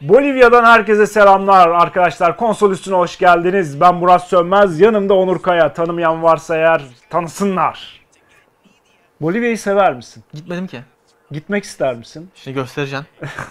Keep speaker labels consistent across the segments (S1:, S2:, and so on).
S1: Bolivya'dan herkese selamlar arkadaşlar. Konsol üstüne hoş geldiniz. Ben Murat Sönmez. Yanımda Onur Kaya. Tanımayan varsa eğer tanısınlar. Bolivya'yı sever misin?
S2: Gitmedim ki.
S1: Gitmek ister misin?
S2: Şimdi göstereceğim.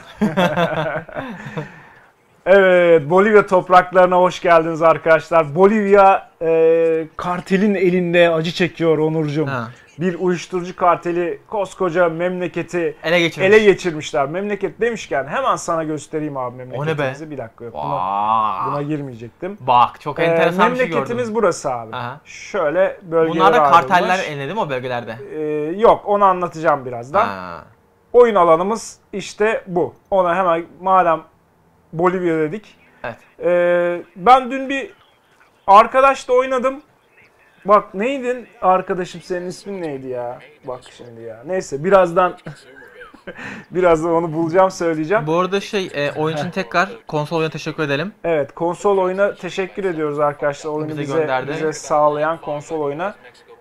S1: Evet, Bolivya topraklarına hoş geldiniz arkadaşlar. Bolivya kartelin elinde acı çekiyor Onurcuğum.
S2: Ha.
S1: Bir uyuşturucu karteli koskoca memleketi
S2: Ele
S1: geçirmişler. Memleket demişken hemen sana göstereyim abi memleketimizi.
S2: O ne be?
S1: Bir dakika yok.
S2: Vaa.
S1: Buna girmeyecektim.
S2: Bak çok enteresan bir şey gördüm.
S1: Memleketimiz burası abi.
S2: Aha.
S1: Şöyle bölgelere
S2: Bunlar da
S1: ayrılmış.
S2: karteller eline değil mi o bölgelerde?
S1: Yok, onu anlatacağım birazdan.
S2: Ha.
S1: Oyun alanımız işte bu. Ona hemen madem Bolivya dedik.
S2: Evet.
S1: Ben dün bir arkadaşla oynadım. Bak neydin arkadaşım, senin ismin neydi ya? Bak şimdi ya. Neyse birazdan birazdan onu bulacağım, söyleyeceğim.
S2: Bu arada oyun için tekrar konsol oyuna teşekkür edelim.
S1: Evet, konsol oyuna teşekkür ediyoruz arkadaşlar. Oyunu bize sağlayan konsol oyuna.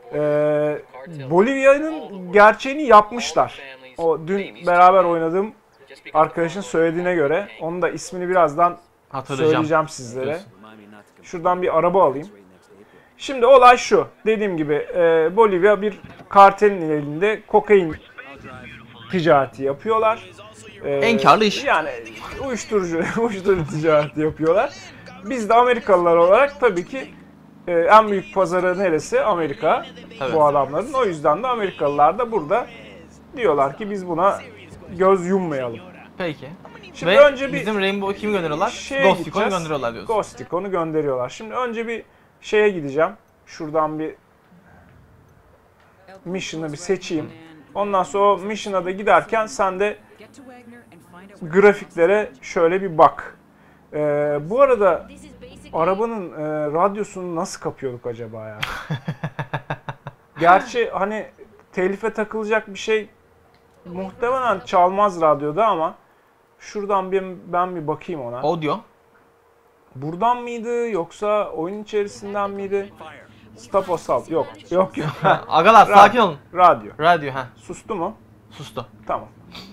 S1: Bolivya'nın gerçeğini yapmışlar. O dün beraber oynadığım arkadaşın söylediğine göre. Onun da ismini birazdan söyleyeceğim sizlere. Şuradan bir araba alayım. Şimdi olay şu. Dediğim gibi Bolivya bir kartelin elinde kokain ticareti yapıyorlar.
S2: En karlı iş.
S1: Yani uyuşturucu ticareti yapıyorlar. Biz de Amerikalılar olarak tabii ki en büyük pazarı neresi? Amerika.
S2: Tabii.
S1: Bu adamların. O yüzden de Amerikalılar da burada diyorlar ki biz buna göz yummayalım.
S2: Peki.
S1: Şimdi
S2: Ve
S1: önce
S2: bizim Rainbow kimi gönderiyorlar? Ghost Recon'u gönderiyorlar diyorsun.
S1: Ghost Recon'u gönderiyorlar. Şimdi önce bir şeye gideceğim. Şuradan bir mission'ı bir seçeyim. Ondan sonra o mission'a da giderken sen de grafiklere şöyle bir bak. Bu arada arabanın radyosunu nasıl kapıyorduk acaba ya? Gerçi hani telife takılacak bir şey muhtemelen çalmaz radyoda ama şuradan ben bir bakayım ona.
S2: Audio.
S1: Buradan mıydı yoksa oyun içerisinden miydi? Stop assault. Yok.
S2: Agalar sakin olun.
S1: Radyo.
S2: Radyo ha.
S1: Sustu mu?
S2: Sustu.
S1: Tamam.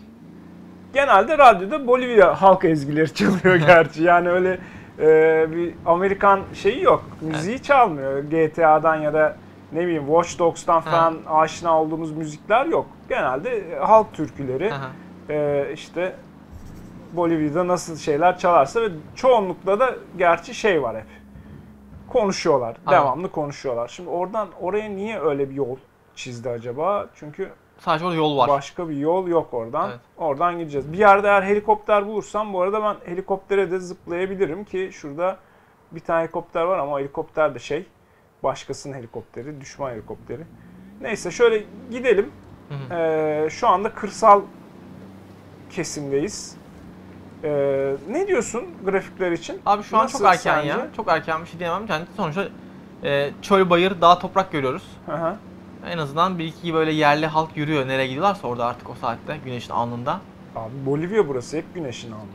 S1: Genelde radyoda Bolivya halk ezgileri çalıyor gerçi. Yani öyle bir Amerikan şeyi yok. Müziği çalmıyor. GTA'dan ya da ne bileyim Watch Dogs'tan falan aşina olduğumuz müzikler yok. Genelde halk türküleri. İşte Bolivya'da nasıl şeyler çalarsa ve çoğunlukla da gerçi şey var hep. Konuşuyorlar. Devamlı konuşuyorlar. Şimdi oradan oraya niye öyle bir yol çizdi acaba? Çünkü
S2: sadece orada yol var.
S1: Başka bir yol yok oradan.
S2: Evet.
S1: Oradan gideceğiz. Bir yerde eğer helikopter bulursam bu arada ben helikoptere de zıplayabilirim ki şurada bir tane helikopter var ama helikopter de başkasının helikopteri, düşman helikopteri. Neyse şöyle gidelim. Şu anda kırsal kesimdeyiz. Ne diyorsun grafikler için?
S2: Abi şu an
S1: nasıl
S2: çok erken
S1: sence?
S2: ya. Çok erken bir şey diyemem. Yani sonuçta çöl, bayır, dağ, toprak görüyoruz.
S1: Hı.
S2: En azından bir iki böyle yerli halk yürüyor. Nereye gidiyorlarsa orada artık o saatte güneşin alnında.
S1: Abi Bolivya burası, hep güneşin alnı.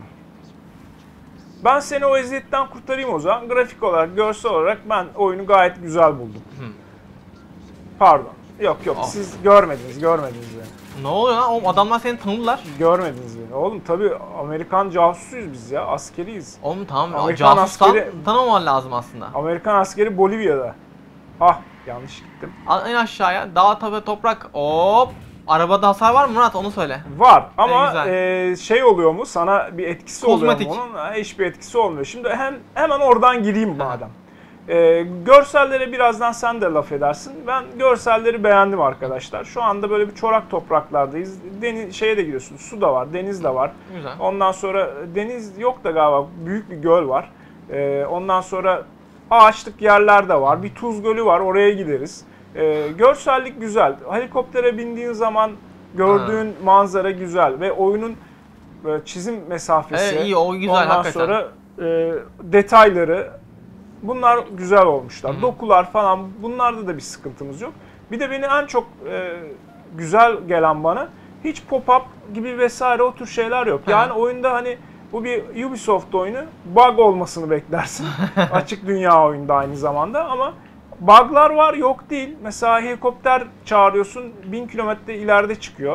S1: Ben seni o eziyetten kurtarayım o zaman. Grafik olarak, görsel olarak ben oyunu gayet güzel buldum. Pardon. Yok siz görmediniz beni.
S2: Ne oluyor lan? Oğlum adamlar seni tanıdılar.
S1: Görmediniz beni. Oğlum tabii Amerikan casusuyuz biz ya, askeriyiz.
S2: Oğlum tamam
S1: Amerikan
S2: casustan
S1: askeri-
S2: tanımaman lazım aslında.
S1: Amerikan askeri Bolivya'da. Ah, yanlış gittim.
S2: En aşağıya dağ, toprak. Hop. Arabada hasar var mı Murat? Onu söyle.
S1: Var ama
S2: güzel.
S1: şey oluyor mu? Sana bir etkisi
S2: Kozmetik.
S1: oluyor mu onun? Hiçbir etkisi olmuyor. Şimdi hemen oradan gireyim madem. Görsellere birazdan sen de laf edersin. Ben görselleri beğendim arkadaşlar. Şu anda böyle bir çorak topraklardayız. Şeye de gidiyorsun. Su da var, deniz de var.
S2: Güzel.
S1: Ondan sonra deniz yok da galiba, büyük bir göl var. Ondan sonra ağaçlık yerler de var. Bir tuz gölü var, oraya gideriz. Görsellik güzel. Helikoptere bindiğin zaman gördüğün manzara güzel ve oyunun çizim mesafesi.
S2: İyi, o güzel
S1: ondan
S2: hakikaten.
S1: sonra detayları, bunlar güzel olmuşlar. Dokular falan, bunlarda da bir sıkıntımız yok. Bir de beni en çok güzel gelen bana, hiç pop-up gibi vesaire o tür şeyler yok. Yani oyunda hani bu bir Ubisoft oyunu, bug olmasını beklersin. Açık dünya oyunda aynı zamanda ama bug'lar var, yok değil. Mesela helikopter çağırıyorsun, 1000 kilometre ileride çıkıyor.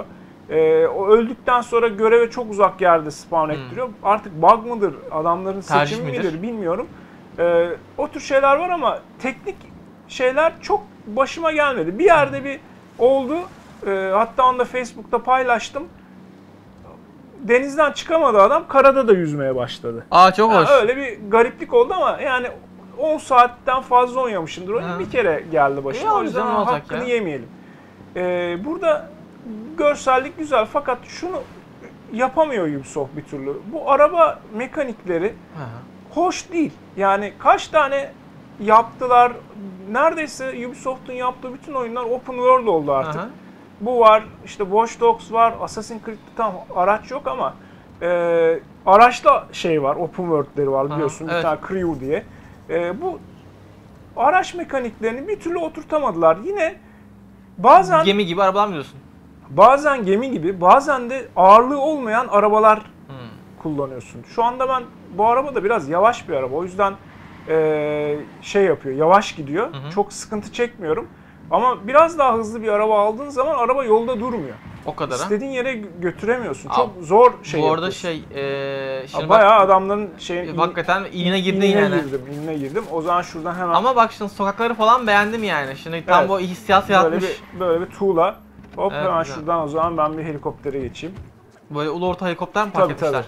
S1: O öldükten sonra göreve çok uzak yerde spawn ettiriyor. Artık bug mıdır, adamların
S2: Tercih
S1: seçimi
S2: midir?
S1: midir bilmiyorum. O tür şeyler var ama teknik şeyler çok başıma gelmedi. Bir yerde bir oldu. Hatta onu da Facebook'ta paylaştım. Denizden çıkamadı adam, karada da yüzmeye başladı.
S2: Aa çok hoş.
S1: Öyle bir gariplik oldu ama yani 10 saatten fazla oynamışımdır oyunu.
S2: Ha.
S1: Bir kere geldi başıma.
S2: İyi
S1: O yüzden
S2: olacak, ne olacak
S1: hakkını
S2: ya?
S1: yemeyelim. Burada görsellik güzel fakat şunu yapamıyor Ubisoft bir türlü. Bu araba mekanikleri
S2: Hı hı.
S1: hoş değil. Yani kaç tane yaptılar? Neredeyse Ubisoft'un yaptığı bütün oyunlar open world oldu artık.
S2: Hı hı.
S1: Bu var, işte Watch Dogs var, Assassin's Creed'de tam araç yok ama araçla şey var, open world'leri var biliyorsun,
S2: Aha,
S1: bir
S2: evet.
S1: tane Crew diye. Bu araç mekaniklerini bir türlü oturtamadılar. Yine bazen
S2: Gemi gibi arabalar mı diyorsun?
S1: bazen gemi gibi, bazen de ağırlığı olmayan arabalar
S2: Hmm.
S1: kullanıyorsun. Şu anda ben bu araba da biraz yavaş bir araba. O yüzden şey yapıyor, yavaş gidiyor.
S2: Hı hı.
S1: Çok sıkıntı çekmiyorum. Ama biraz daha hızlı bir araba aldığın zaman araba yolda durmuyor.
S2: O kadar ha.
S1: İstediğin yere götüremiyorsun.
S2: Abi,
S1: Çok zor şey
S2: Bu arada
S1: yapıyorsun.
S2: şimdi
S1: Bayağı adamların şeyin
S2: hakikaten iğne girdin yani.
S1: inine girdim. O zaman şuradan hemen
S2: Ama bak şimdi sokakları falan beğendim yani. Şimdi tam
S1: Evet.
S2: bu hissiyat
S1: böyle
S2: yaratmış.
S1: bir tuğla. Hop
S2: Evet,
S1: hemen
S2: güzel.
S1: şuradan o zaman ben bir helikoptere geçeyim.
S2: Böyle ulu orta helikopter mi park
S1: Tabii,
S2: etmişler?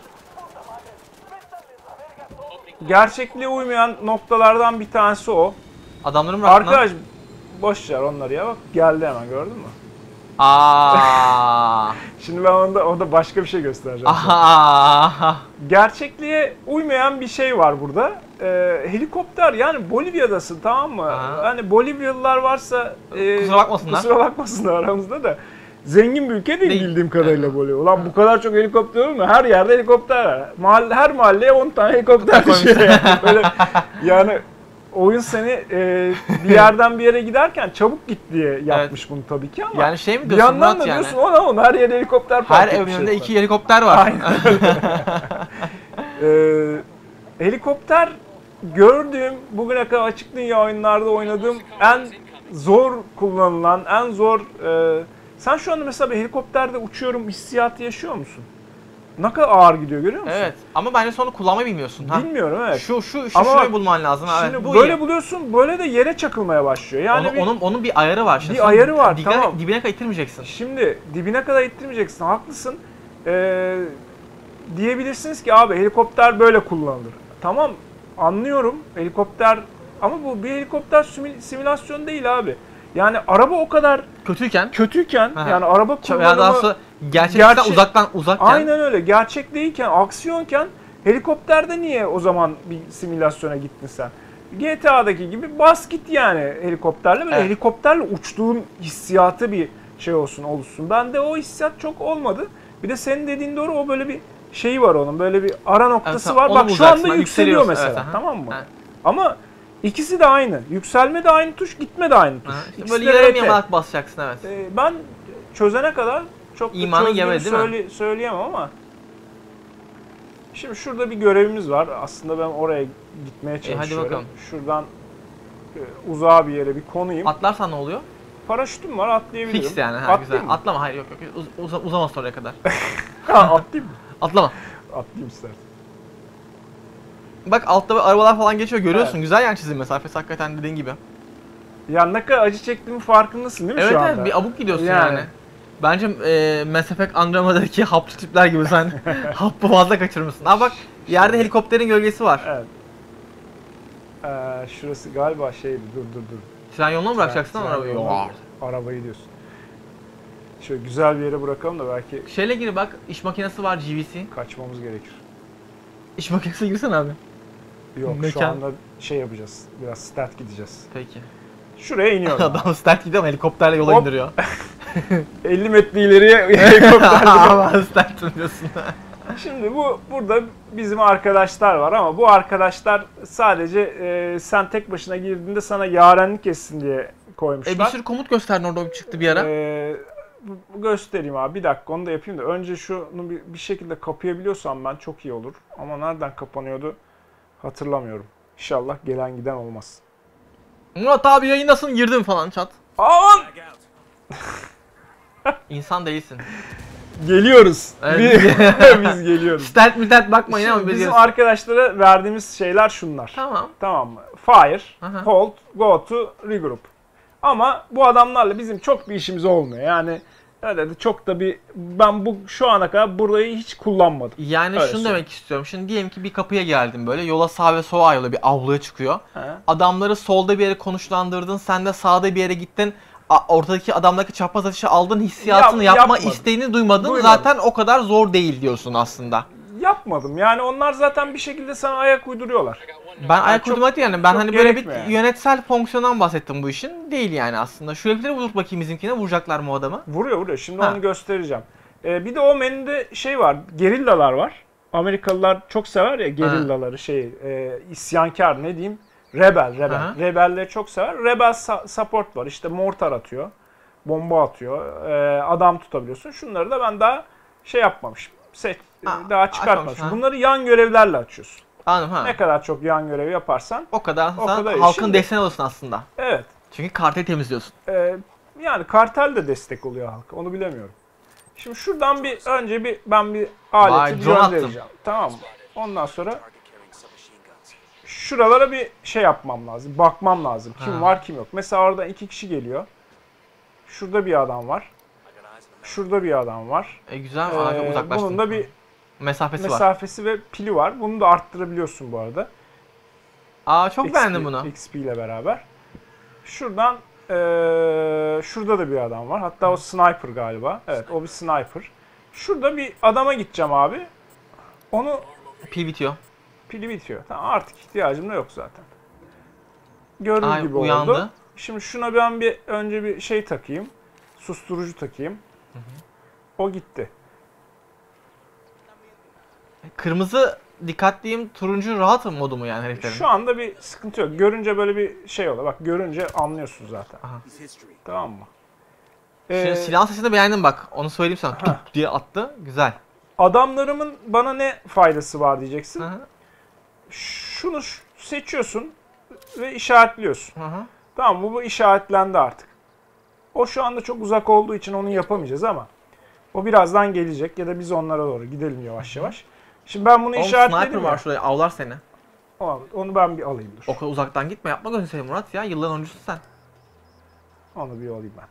S1: Gerçekliğe uymayan noktalardan bir tanesi o.
S2: Adamları mı bıraktın lan?
S1: Arkadaş boş ver onları ya, bak geldi hemen, gördün mü?
S2: Aa.
S1: Şimdi ben onda başka bir şey göstereceğim. sana.
S2: Aha.
S1: Gerçekliğe uymayan bir şey var burada. Helikopter, yani Bolivya'dasın, tamam mı?
S2: Aha.
S1: Hani Bolivyalılar varsa
S2: Kusura bakmasınlar.
S1: kusura bakmasınlar aramızda da. Zengin bir ülke değil
S2: Değil.
S1: bildiğim kadarıyla Bolivya. Ulan bu kadar çok helikopter olur mu? Her yerde helikopter var. Her mahalleye 10 tane helikopter düşüyor. Yani. Böyle, yani oyun seni bir yerden bir yere giderken çabuk git diye yapmış bunu tabii ki ama
S2: Yani şey mi
S1: bir
S2: diyorsun
S1: yandan
S2: Murat
S1: da
S2: yani?
S1: diyorsun ona her yere helikopter
S2: Her
S1: park
S2: evin
S1: etmişler.
S2: önünde 2 helikopter var.
S1: Aynen. Helikopter gördüğüm, bugüne kadar açık dünya oyunlarda oynadığım en zor kullanılan, en zor... sen şu anda mesela bir helikopterde uçuyorum hissiyatı yaşıyor musun? Ne kadar ağır gidiyor, görüyor musun?
S2: Evet. Ama bence sonra kullanmayı bilmiyorsun. Ha.
S1: Bilmiyorum, evet.
S2: Şu
S1: Ama
S2: şurayı bulman lazım.
S1: Şimdi
S2: Evet, bu
S1: böyle
S2: iyi.
S1: buluyorsun, böyle de yere çakılmaya başlıyor. Yani
S2: Onun bir ayarı var. Şimdi
S1: bir
S2: sonra
S1: ayarı var, tamam.
S2: Dibine kadar ittirmeyeceksin.
S1: Şimdi dibine kadar ittirmeyeceksin, haklısın. Diyebilirsiniz ki abi helikopter böyle kullanılır. Tamam, anlıyorum helikopter ama bu bir helikopter simülasyon değil abi. Yani araba o kadar kötüyken
S2: Aha.
S1: yani araba
S2: Ya daha
S1: kullanımı
S2: sonra gerçekten
S1: gerçek-
S2: uzakken
S1: aynen öyle, gerçek değilken, aksiyonken helikopterde niye o zaman bir simülasyona gittin sen? GTA'daki gibi bas git yani helikopterle, böyle
S2: Evet.
S1: helikopterle uçtuğun hissiyatı bir şey olsun. Bende o hissiyat çok olmadı. Bir de senin dediğin doğru, o böyle bir şeyi var onun, böyle bir ara noktası
S2: Evet,
S1: var.
S2: onu
S1: Bak şu
S2: bulacaksın,
S1: anda
S2: hani
S1: yükseliyor
S2: yükseliyorsun,
S1: mesela,
S2: evet, aha.
S1: tamam mı?
S2: Evet.
S1: Ama ikisi de aynı. Yükselme de aynı tuş, gitme de aynı tuş.
S2: Ha, işte
S1: İkisi
S2: böyle
S1: de
S2: yarım
S1: RT.
S2: yamalak basacaksın evet.
S1: Ben çözene kadar çok da
S2: İmanı
S1: çözdüğümü
S2: yemedi değil mi?
S1: söyleyemem ama şimdi şurada bir görevimiz var. Aslında ben oraya gitmeye
S2: hadi
S1: çalışıyorum.
S2: bakalım.
S1: Şuradan uzağa bir yere bir konayım.
S2: Atlarsan ne oluyor?
S1: Paraşütüm var, atlayabilirim.
S2: Fix yani. Ha,
S1: Atlayayım
S2: güzel.
S1: mı?
S2: Atlama hayır yok. Uzamaz oraya kadar.
S1: Ha, atlayayım mı?
S2: Atlama.
S1: Atlayayım istersen.
S2: Bak altta böyle arabalar falan geçiyor görüyorsun. Güzel yani çizim mesafesi hakikaten dediğin gibi.
S1: Ya ne kadar acı çektiğimin farkındasın değil mi
S2: Evet
S1: şu anda?
S2: evet bir abuk gidiyorsun
S1: Yani.
S2: yani. Bence Mass Effect Andromeda'daki haplı tipler gibi sen hapı fazla kaçırmışsın. Aa bak yerde helikopterin gölgesi var.
S1: Evet. Şurası galiba şeydi. Dur.
S2: Tren yoluna mı bırakacaksın
S1: Tren
S2: lan arabayı?
S1: yoluna
S2: Yok.
S1: Arabayı diyorsun. Şöyle güzel bir yere bırakalım da belki
S2: Şeyle gir bak iş makinesi var GVC.
S1: kaçmamız gerekir.
S2: İş makinesine girsene abi.
S1: Yok şu
S2: Mekan.
S1: anda şey yapacağız. Biraz start gideceğiz.
S2: Peki.
S1: Şuraya iniyorum.
S2: Adam start gidiyor ama helikopterle yola
S1: Hop.
S2: indiriyor.
S1: 50 metre ileriye helikopterle.
S2: Ama start mı diyorsun?
S1: Şimdi burada bizim arkadaşlar var ama bu arkadaşlar sadece sen tek başına girdiğinde sana yarenlik etsin diye koymuşlar.
S2: Bir sürü komut gösterdin orada çıktı bir ara.
S1: Göstereyim abi, bir dakika onu da yapayım da önce şunu bir şekilde kapayabiliyorsam ben çok iyi olur. Ama nereden kapanıyordu hatırlamıyorum. İnşallah gelen giden olmaz.
S2: Murat abi yayındasın girdim falan çat.
S1: Aman!
S2: İnsan değilsin.
S1: Geliyoruz.
S2: Evet.
S1: Biz geliyoruz.
S2: Stealth millet bakmayın
S1: Şimdi
S2: ama
S1: bizim
S2: biliyoruz.
S1: arkadaşlara verdiğimiz şeyler şunlar.
S2: Tamam.
S1: Tamam mı? Fire,
S2: Aha.
S1: hold, go to, regroup. Ama bu adamlarla bizim çok bir işimiz olmuyor. Yani öyle de çok da ben şu ana kadar burayı hiç kullanmadım.
S2: Yani
S1: Öyle
S2: şunu
S1: söyleyeyim.
S2: demek istiyorum. Şimdi diyelim ki bir kapıya geldin böyle. Yola sağ ve sola ayrılıyor. Bir avluya çıkıyor.
S1: He.
S2: Adamları solda bir yere konuşlandırdın. Sen de sağda bir yere gittin. Ortadaki adamdaki çapraz atışı aldın. Hissiyatını yapma
S1: yapmadım.
S2: isteğini duymadın.
S1: Duymadım.
S2: Zaten o kadar zor değil diyorsun aslında.
S1: Yapmadım. Yani onlar zaten bir şekilde sana ayak uyduruyorlar.
S2: Ben ayak
S1: çok-
S2: uydurmak değil yani. Ben
S1: çok
S2: hani böyle bir
S1: gerekmiyor yani.
S2: yönetsel fonksiyondan bahsettim bu işin. Değil yani aslında. Şu herifleri vur bakayım bizimkine. Vuracaklar mı o adamı?
S1: Vuruyor. Şimdi
S2: Ha.
S1: onu göstereceğim. Bir de o menüde şey var. Gerillalar var. Amerikalılar çok sever ya gerillaları isyankar ne diyeyim? Rebel.
S2: Aha.
S1: Rebelleri çok sever. Rebel support var. İşte mortar atıyor. Bomba atıyor. Adam tutabiliyorsun. Şunları da ben daha şey yapmamışım. Daha çıkartmamışım.
S2: açmamış, ha.
S1: Bunları yan görevlerle açıyorsun.
S2: Anladım ha.
S1: Ne kadar çok yan görevi yaparsan.
S2: O kadar
S1: O
S2: sen
S1: kadar iyi.
S2: halkın
S1: Şimdi-
S2: desteğini alırsın aslında.
S1: Evet.
S2: Çünkü karteli temizliyorsun.
S1: Yani kartel de destek oluyor halka. Onu bilemiyorum. Şimdi şuradan önce ben bir aleti
S2: drone attım.
S1: göndereceğim. Tamam mı? Ondan sonra şuralara bir şey yapmam lazım. Bakmam lazım. Kim
S2: Ha.
S1: var kim yok. Mesela orada 2 kişi geliyor. Şurada bir adam var. Şurada bir adam var.
S2: Güzel uzaklaştın.
S1: Bunun da bir
S2: mesafesi var.
S1: mesafesi ve pili var. Bunu da arttırabiliyorsun bu arada.
S2: Çok beğendim bunu.
S1: XP ile beraber. Şuradan şurada da bir adam var. Hatta o sniper galiba. Evet, o bir sniper. Şurada bir adama gideceğim abi. Onu
S2: Pil bitiyor.
S1: pili bitiyor. Tamam, artık ihtiyacım da yok zaten. Görür gibi
S2: uyandı.
S1: oldu. Şimdi şuna ben önce bir şey takayım. Susturucu takayım. O gitti.
S2: Kırmızı dikkatliyim, turuncu rahat modu mu yani heriflerin?
S1: Şu anda bir sıkıntı yok. Görünce böyle bir şey oluyor. Bak, görünce anlıyorsun zaten.
S2: Aha.
S1: Tamam mı?
S2: Şimdi silahın sesini beğendim bak. Onu söyleyeyim sana.
S1: Ha.
S2: Tup diye attı. Güzel.
S1: Adamlarımın bana ne faydası var diyeceksin.
S2: Aha.
S1: Şunu seçiyorsun ve işaretliyorsun.
S2: Aha.
S1: Tamam, bu işaretlendi artık. O şu anda çok uzak olduğu için onu yapamayacağız ama o birazdan gelecek ya da biz onlara doğru gidelim yavaş yavaş. Şimdi ben bunu
S2: Oğlum
S1: işaretledim
S2: sniper
S1: ya.
S2: var şuraya avlar seni.
S1: Onu ben bir alayım dur.
S2: O kadar uzaktan gitme yapma gözünü seveyim Murat ya. Yılların oyuncusun sen.
S1: Onu bir alayım ben.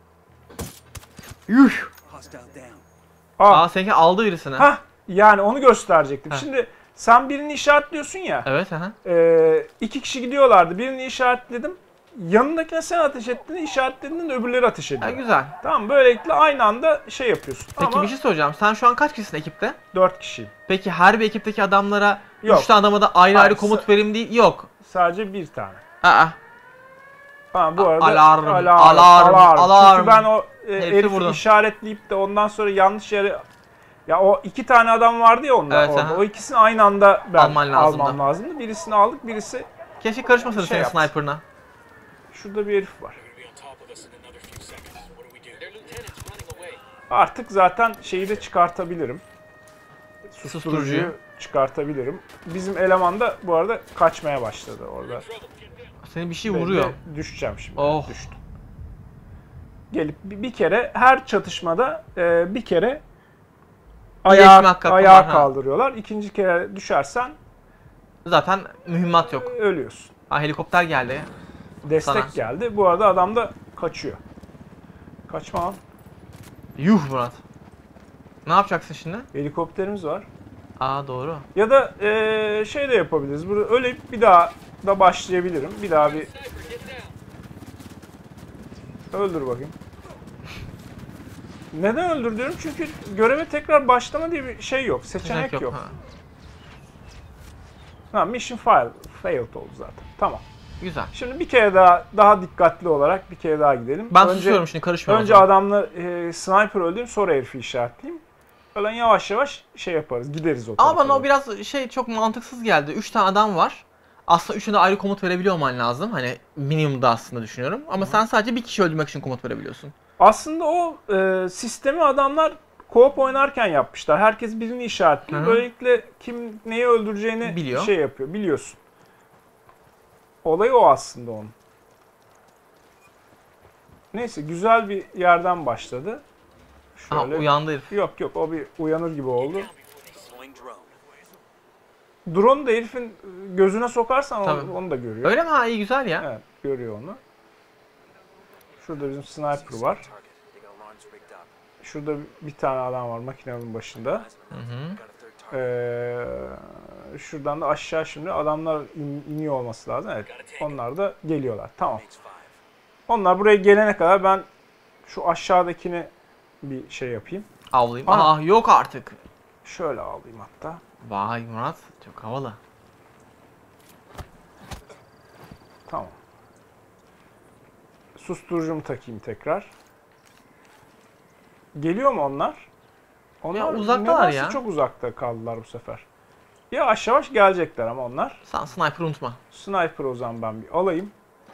S2: Yuh.
S1: Aa,
S2: Seninki aldı birisini.
S1: yani onu gösterecektim.
S2: Ha.
S1: Şimdi sen birini işaretliyorsun ya.
S2: Evet aha.
S1: 2 kişi gidiyorlardı. Birini işaretledim. Yanındakine sen ateş ettin, işaretlediğinde öbürleri ateş ediyor.
S2: Güzel.
S1: Tamam, böylelikle aynı anda şey yapıyorsun.
S2: Peki
S1: Ama
S2: bir şey soracağım. Sen şu an kaç kişisin ekipte?
S1: 4 kişiyim.
S2: Peki her bir ekipteki adamlara
S1: Yok.
S2: 3 tane adama da ayrı
S1: Hayır,
S2: ayrı komut vereyim değil. Yok.
S1: Sadece bir tane.
S2: Aa.
S1: Ha, bu arada
S2: Alarm.
S1: Çünkü ben o
S2: Herifi
S1: herifi
S2: vurdum.
S1: işaretleyip de ondan sonra yanlış yere, ya o 2 tane adam vardı ya onda
S2: Evet,
S1: orada.
S2: aha.
S1: O ikisini aynı anda ben
S2: Alman lazımdı.
S1: almam lazımdı. Birisini aldık, birisi
S2: Keşke karışmasaydın
S1: Şey
S2: senin
S1: yaptı.
S2: sniper'ına.
S1: şurada bir herif var. Artık zaten şeyi de çıkartabilirim. Susturucuyu çıkartabilirim. Bizim eleman da bu arada kaçmaya başladı orada.
S2: Seni bir şey
S1: Ben
S2: vuruyor.
S1: de düşeceğim şimdi.
S2: Oh.
S1: Düştüm. Gelip bir kere her çatışmada bir kere
S2: İyileşme hakkı
S1: ayağa
S2: var, ha.
S1: kaldırıyorlar. İkinci kere düşersen
S2: Zaten mühimmat yok.
S1: ölüyorsun.
S2: Helikopter geldi.
S1: Destek
S2: Sana.
S1: geldi. Bu arada adam da kaçıyor. Kaçma lan.
S2: Yuh Murat. Ne yapacaksın şimdi?
S1: Helikopterimiz var.
S2: Doğru.
S1: Ya da şey de yapabiliriz. Burada ölüp bir daha da başlayabilirim. Bir daha bir öldür bakayım. Neden öldür diyorum? Çünkü göreve tekrar başlama diye bir şey yok. Seçenek yok. Mission failed oldu zaten. Tamam.
S2: Güzel.
S1: Şimdi bir kere daha dikkatli olarak bir kere daha gidelim.
S2: Ben susuyorum şimdi karışmıyorum.
S1: Önce adamla sniper öldüreyim, sonra herifi işaretleyeyim. Öyle yavaş yavaş şey yaparız, gideriz o tarafa.
S2: Ama bana o biraz çok mantıksız geldi. 3 tane adam var. Aslında üçüne de ayrı komut verebiliyor olman lazım. Hani minimumda aslında düşünüyorum. Ama sen sadece bir kişi öldürmek için komut verebiliyorsun.
S1: Aslında o sistemi adamlar co-op oynarken yapmışlar. Herkes birini işaretliyor. Böylelikle kim neyi öldüreceğini
S2: Biliyor.
S1: şey yapıyor, biliyorsun. Olayı o aslında onun. Neyse, güzel bir yerden başladı.
S2: Aha,
S1: Şöyle.
S2: uyandı herif.
S1: Yok yok, o bir uyanır gibi oldu. Drone'u da herifin gözüne sokarsan
S2: Tabii.
S1: onu da görüyor.
S2: Öyle mi? Ha, iyi güzel ya.
S1: Evet, görüyor onu. Şurada bizim sniper var. Şurada bir tane adam var makinenin başında.
S2: Hı hı.
S1: Şuradan da aşağı şimdi adamlar iniyor olması lazım. Evet, onlar da geliyorlar. Tamam. Onlar buraya gelene kadar ben şu aşağıdakini bir şey yapayım.
S2: Avlayayım.
S1: Aha.
S2: Aa, yok artık.
S1: Şöyle alayım hatta.
S2: Vay Murat, çok havalı.
S1: Tamam. Susturucumu takayım tekrar. Geliyor mu onlar? Onlar
S2: Ya uzaktalar
S1: nedense
S2: ya.
S1: çok uzakta kaldılar bu sefer. Yavaş yavaş gelecekler ama onlar.
S2: Sen sniper unutma.
S1: Sniper o zaman ben bir alayım.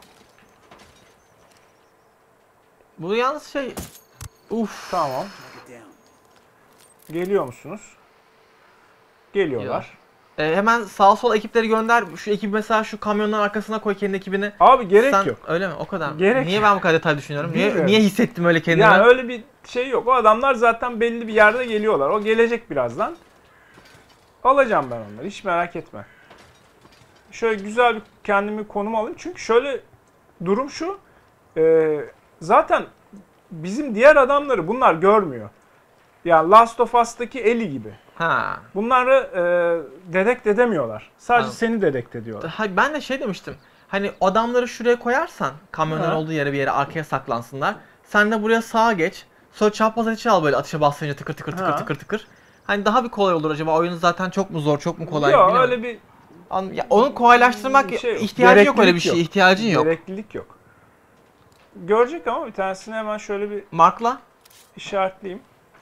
S2: Bu yalnız şey... Uf.
S1: Tamam. Geliyor musunuz? Geliyorlar.
S2: Hemen sağ sol ekipleri gönder. Şu ekibi mesela şu kamyonların arkasına koy, kendi ekibini.
S1: Abi gerek
S2: Sen,
S1: yok.
S2: öyle mi? O kadar.
S1: Gerek
S2: Niye ben bu kadar detay düşünüyorum?
S1: Bilmiyorum.
S2: Niye hissettim öyle kendimi?
S1: Yani öyle bir şey yok. O adamlar zaten belli bir yerde geliyorlar. O gelecek birazdan. Alacağım ben onları. Hiç merak etme. Şöyle güzel bir kendimi konuma alayım. Çünkü şöyle durum şu. Zaten bizim diğer adamları bunlar görmüyor. Yani Last of Us'taki Ellie gibi.
S2: Ha.
S1: Bunları dedekt edemiyorlar. Sadece
S2: Anladım.
S1: seni dedekt ediyorlar.
S2: Ben de şey demiştim. Hani adamları şuraya koyarsan, kamyonların
S1: Ha.
S2: olduğu yere bir yere arkaya saklansınlar. Sen de buraya sağa geç. Sonra çapraz ateşi al böyle atışa bastırınca tıkır tıkır tıkır
S1: Ha.
S2: tıkır tıkır. Hani daha bir kolay olur acaba. Oyun zaten çok mu zor, çok mu kolay?
S1: Yok
S2: bilmiyorum.
S1: öyle bir
S2: Ya onu kolaylaştırmak
S1: şey yok.
S2: ihtiyacın yok, öyle bir
S1: Gereklilik
S2: şey.
S1: yok.
S2: İhtiyacın yok.
S1: Gereklilik yok. Görecek ama bir tanesini hemen şöyle bir
S2: Markla.
S1: işaretleyeyim.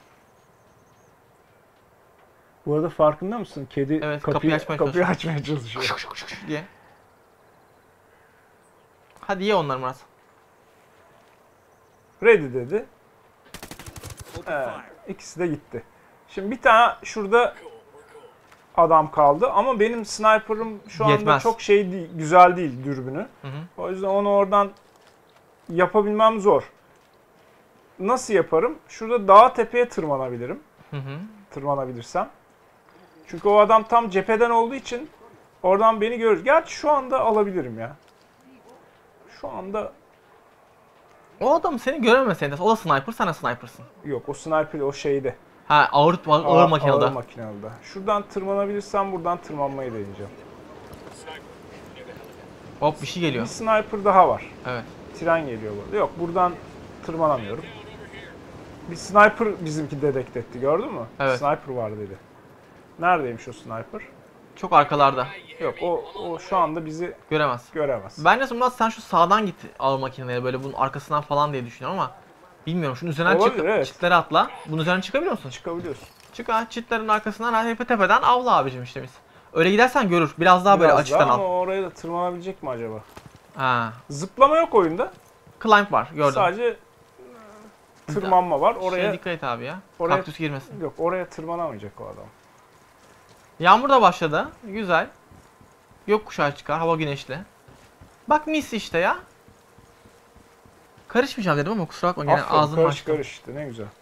S1: Bu arada farkında mısın? Kedi
S2: Evet,
S1: kapıyı
S2: kapıyı açmaya
S1: çalışıyor.
S2: diye. Hadi ye onları Murat.
S1: Ready dedi. Evet, ikisi de gitti. Şimdi bir tane şurada adam kaldı ama benim sniper'ım şu anda
S2: Yetmez.
S1: çok şey değil, güzel değil dürbünü.
S2: Hı hı.
S1: O yüzden onu oradan yapabilmem zor. Nasıl yaparım? Şurada dağa tepeye tırmanabilirim.
S2: Hı hı.
S1: Tırmanabilirsem. Çünkü o adam tam cepheden olduğu için oradan beni görür. Gerçi şu anda alabilirim ya. Şu anda
S2: O adam seni göremez. O da sniper, sen de sniper'sın.
S1: yok, o sniper o şeyde.
S2: Ha, ağır makinede.
S1: Ağır makinede. Şuradan tırmanabilirsem buradan tırmanmayı deneyeceğim.
S2: Hop, bir şey
S1: Bir
S2: geliyor.
S1: sniper daha var.
S2: Evet.
S1: Tren geliyor burada. Yok, buradan tırmanamıyorum. Bir sniper bizimki dedekt etti, gördün mü?
S2: Evet.
S1: Sniper var dedi. Neredeymiş o sniper?
S2: Çok arkalarda.
S1: Yok, o şu anda bizi
S2: Göremez.
S1: göremez.
S2: Bence Murat sen şu sağdan git ağır makineye, böyle bunun arkasından falan diye düşünüyorum ama bilmiyorum. Şunun üzerinden
S1: Olabilir, evet.
S2: çitlere atla. Bunun üzerinden çıkabiliyor musun?
S1: Çıkabiliyorsun.
S2: Çık ha, çitlerin arkasından herife tepeden avla abicim işte biz. Öyle gidersen görür. Biraz daha böyle
S1: Biraz
S2: açıktan
S1: daha
S2: al.
S1: ama oraya da tırmanabilecek mi acaba?
S2: Ha.
S1: Zıplama yok oyunda.
S2: Climb var, gördüm.
S1: Sadece tırmanma var.
S2: Şuraya
S1: Oraya
S2: dikkat et abi ya.
S1: oraya-
S2: Kaktüs girmesin.
S1: yok, oraya tırmanamayacak o adam.
S2: Yağmur da başladı. Güzel. Gökkuşağı çıkar, hava güneşli. Bak mis işte ya. Karışmayacağım dedim ama kusura bakma, gene
S1: Aferin,
S2: ağzımı
S1: karış
S2: açtım.
S1: karış işte, ne güzel.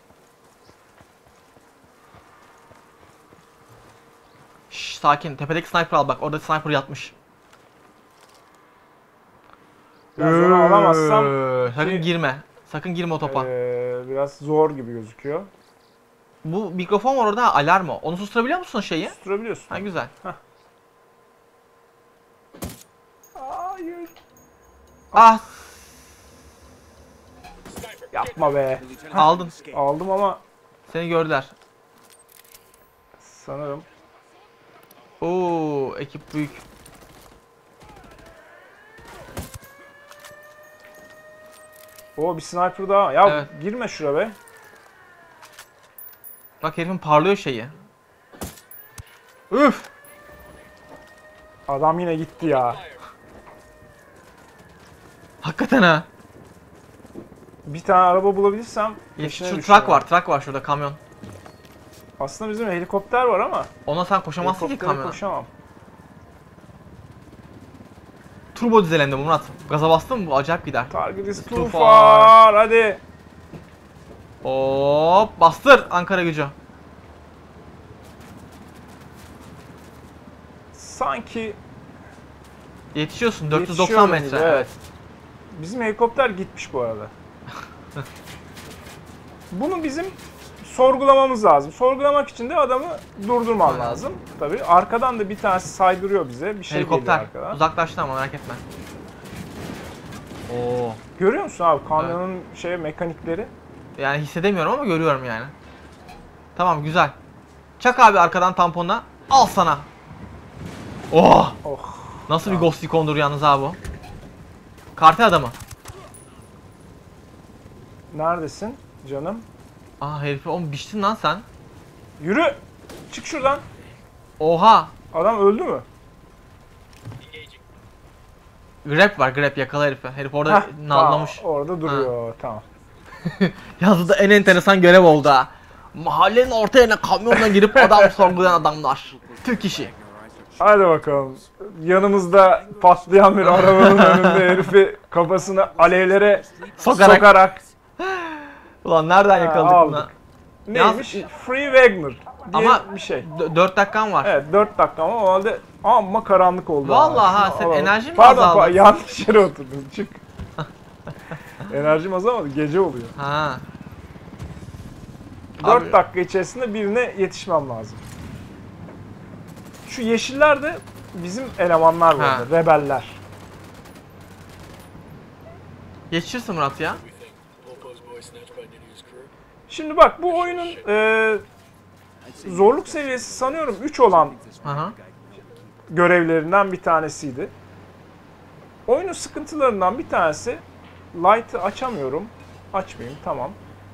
S2: Şşş, sakin. Tepedeki sniper al, bak orada sniper yatmış.
S1: Biraz onu alamazsam
S2: Sakın
S1: ki-
S2: girme. Sakın girme o topa.
S1: biraz zor gibi gözüküyor.
S2: Bu mikrofon var orada, alarm o. Onu susturabiliyor musun şeyi?
S1: Susturabiliyorsun.
S2: Ha, güzel.
S1: Hayır.
S2: Ah,
S1: Yapma be.
S2: aldın.
S1: Aldım ama
S2: Seni gördüler.
S1: sanırım.
S2: Oo, ekip büyük.
S1: O bir sniper daha. Ya
S2: Evet.
S1: girme şura be.
S2: Bak herifin parlıyor şeyi. Üf.
S1: Adam yine gitti ya.
S2: Hakikaten ha.
S1: Bir tane araba bulabilirsem peşine
S2: Şu
S1: düşeceğim.
S2: truck var şurada, kamyon.
S1: Aslında bizim helikopter var ama
S2: Ona sen koşamazsın ki
S1: helikoptere
S2: kamyona.
S1: koşamam.
S2: Turbo dizelendi bu Murat. Gaza bastın mı bu acayip gider.
S1: Target is too
S2: Too
S1: far. Hadi.
S2: Hop bastır Ankara gücü.
S1: Sanki
S2: Yetişiyorsun 490
S1: yetişiyorum
S2: metre.
S1: gibi,
S2: Evet.
S1: Bizim helikopter gitmiş bu arada. Bunu bizim sorgulamamız lazım. Sorgulamak için de adamı durdurman
S2: Aynen.
S1: lazım. Tabii arkadan da bir tanesi saydırıyor bize. Bir şey
S2: Helikopter.
S1: geliyor arkadan.
S2: Uzaklaştı ama merak etme. Oo.
S1: Görüyor musun abi kamyonun mekanikleri?
S2: Yani hissedemiyorum ama görüyorum yani. Tamam güzel. Çak abi arkadan tampona. Al sana. Oh.
S1: Oh.
S2: Nasıl bir Ghost Recon'dur yalnız abi bu. Kartel adamı.
S1: Neredesin canım?
S2: Aa herifi oğlum biçtin lan sen.
S1: Yürü! Çık şuradan.
S2: Oha.
S1: Adam öldü mü?
S2: Grab var grab yakala herifi. Herif orada
S1: Heh,
S2: nallamış.
S1: Tamam, orada duruyor. Tamam.
S2: Yalnız da en enteresan görev oldu ha. Mahallenin orta yerine kamyonla girip adam sorgulayan adamlar. Türk işi.
S1: Hadi bakalım. Yanımızda patlayan bir arabanın önünde herifi kafasını alevlere sokarak
S2: Ulan nereden yakaladık
S1: aldık.
S2: bunu?
S1: Neymiş?
S2: Yalnız-
S1: Free Wagner diye
S2: Ama
S1: bir şey.
S2: 4 dakikan var.
S1: Evet 4 dakika ama o halde amma karanlık oldu.
S2: Vallahi
S1: abi.
S2: ha,
S1: Şunu
S2: sen
S1: alalım.
S2: enerjin mi
S1: Pardon,
S2: azaldı?
S1: yanlış yere oturdun. Çık. Enerjim azalmadı. Gece oluyor.
S2: Ha.
S1: 4
S2: Abi-
S1: dakika içerisinde birine yetişmem lazım. Şu yeşiller de bizim elemanlar
S2: Ha.
S1: vardı. Rebeller.
S2: Yetişirsin Murat ya.
S1: Şimdi bak bu oyunun zorluk seviyesi sanıyorum 3 olan
S2: Aha.
S1: görevlerinden bir tanesiydi. Oyunun sıkıntılarından bir tanesi Light'ı açamıyorum. Açmayayım tamam.